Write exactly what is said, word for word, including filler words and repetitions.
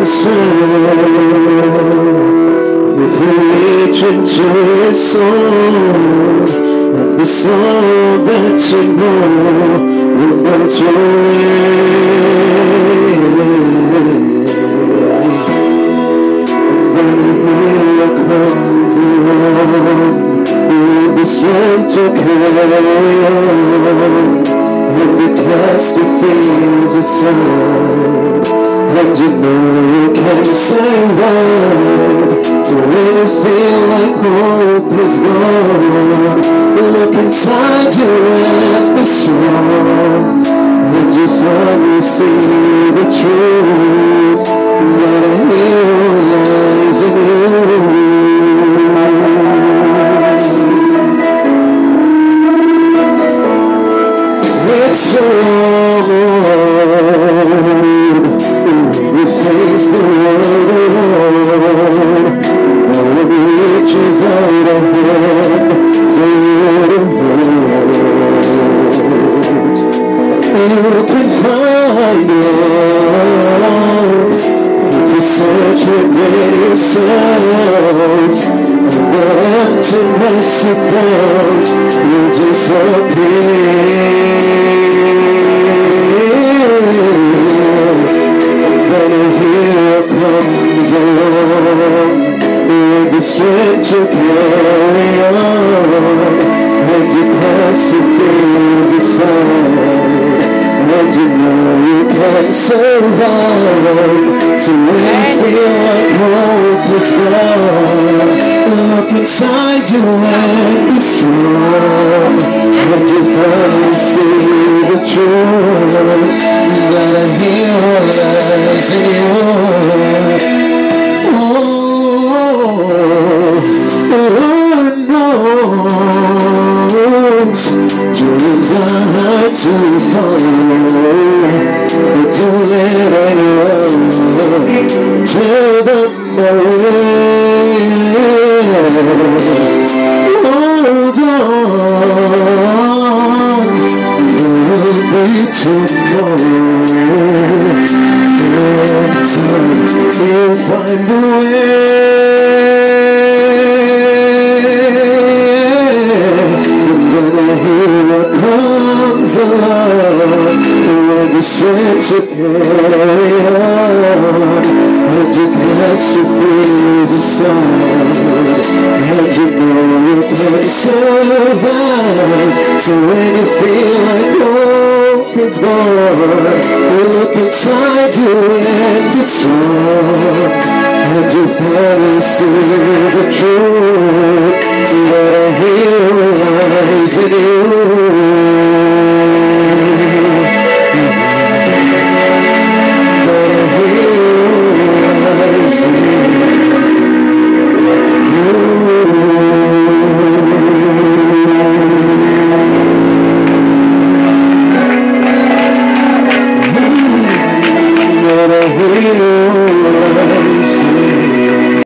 If you reach into his soul, and the soul that you know will melt away, and then here comes along with the strength to carry on, and we cast the fears aside, and you know you can survive. So when you feel like hope is gone, look inside you and be strong, and you finally see the truth that a hero lies in you. It's so hard. We face the world alone. No one reaches out a hand for you to hold. You can find love if you search within yourselves, and the emptiness you felt will disappear. Then a hero comes along with the strength to carry on, and you cast your fears aside, and you know you can survive. So when you feel like hope is gone, look inside you and be strong, and you finally see the truth that a hero lies in you. Oh, the Lord knows dreams are hard to follow, but don't let anyone tell them away. Hold on, there will be tomorrow. In time, you'll find a way. And when a hero comes along with the strength to carry on, and you cast your fears aside, and you know you can survive. So when you feel like hope is gone, look inside you and be strong, and you finally see the truth